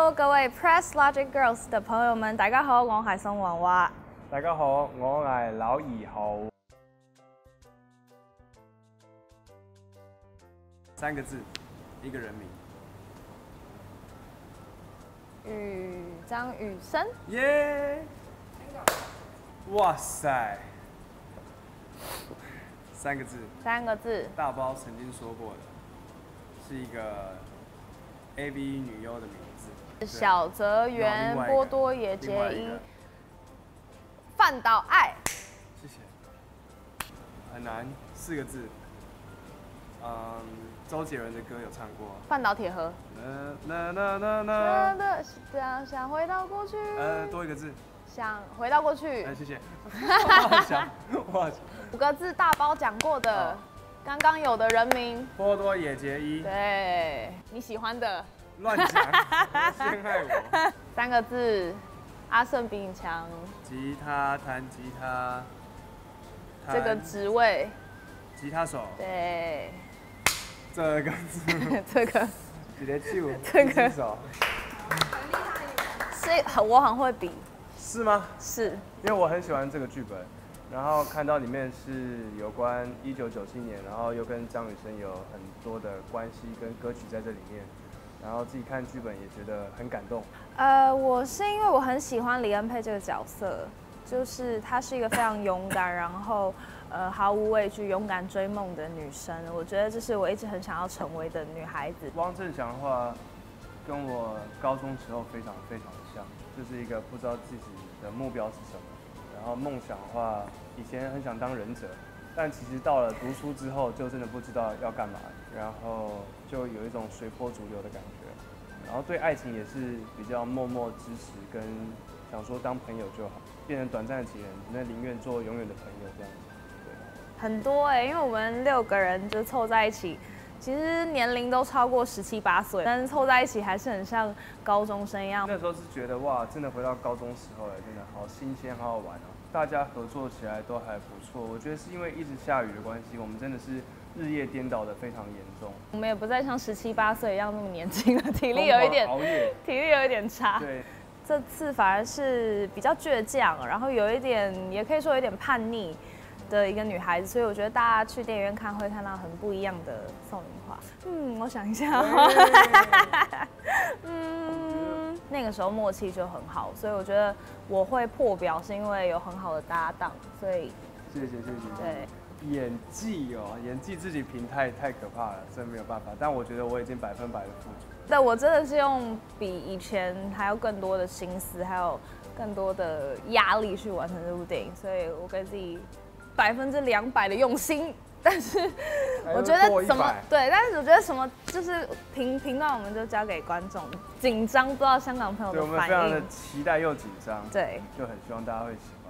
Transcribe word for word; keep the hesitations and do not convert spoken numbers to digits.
Hello， 各位 Press Logic Girls 的朋友們，大家好，我係宋娃娃。 大家好，我係劉怡豪。三個字，一個人名。 雨張雨生。 耶！哇塞！三個字。 三個字。 大包曾經說過的，是一個 A V 女優的名字。 小澤圓、波多野結衣、飯島愛。 謝謝。很難，四個字。嗯，周杰倫的歌有唱過。 飯島鐵盒。 那那那那那。想想回到過去。 呃，多一個字。 想回到過去。 哎，謝謝。我想，我想。 五個字大包講過的，剛剛有的人名。 波多野結衣。 對，你喜歡的。 亂講，陷害我。 三個字，阿勝比你強。 吉他彈吉他。 這個職位。 吉他手。 對。 這個字。 這個。 直接就。 這個。 手。 是，我很會比。 是嗎？ 是。 因為我很喜歡這個劇本，然後看到裡面是有關一九九七年，然後又跟張雨生有很多的關係跟歌曲在這裡面。然後自己看劇本也覺得很感動。 呃，我是因為我很喜歡李恩佩這個角色，就是她是一個非常勇敢，然後呃毫無畏懼、勇敢追夢的女生。我覺得這是我一直很想要成為的女孩子。 汪正祥的話，跟我高中時候非常非常的像，就是一個不知道自己的目標是什麼。然後夢想的話，以前很想當忍者，但其實到了讀書之後，就真的不知道要幹嘛。然後就有一種隨波逐流的感覺，然後對愛情也是比較默默支持，跟想說當朋友就好，變成短暫的情人，那寧願做永遠的朋友這樣子。對， 很多哎、欸，因為我們六個人就湊在一起，其實年齡都超過十七八歲，但是湊在一起還是很像高中生一樣。 那時候是覺得哇，真的回到高中時候了，真的好新鮮，好好玩哦。大家合作起來都還不錯，我覺得是因為一直下雨的關係，我們真的是日夜顛倒的非常嚴重。我們也不再像十七八歲一樣那麼年輕了，體力有一點， 熬夜， 體力有一點差。 對， 這次反而是比較倔強，然後有一點，也可以說有點叛逆的一個女孩子，所以我覺得大家去電影院看會看到很不一樣的宋芸樺。嗯，我想一下、哦，嗯，那個時候默契就很好，所以我覺得我會破表是因為有很好的搭檔，所以謝謝謝謝。 對。 演技哦，演技自己評太太可怕了，真沒有辦法。但我覺得我已經百分百的付出。 對，我真的是用比以前還要更多的心思，還有更多的壓力去完成這部電影，所以我給自己百分之兩百的用心。但是我覺得什麼對，但是我覺得什麼就是評評斷我們就交給觀眾。緊張，不知道香港朋友的反應。 對，我們非常的期待又緊張。 對， 就很希望大家會喜歡。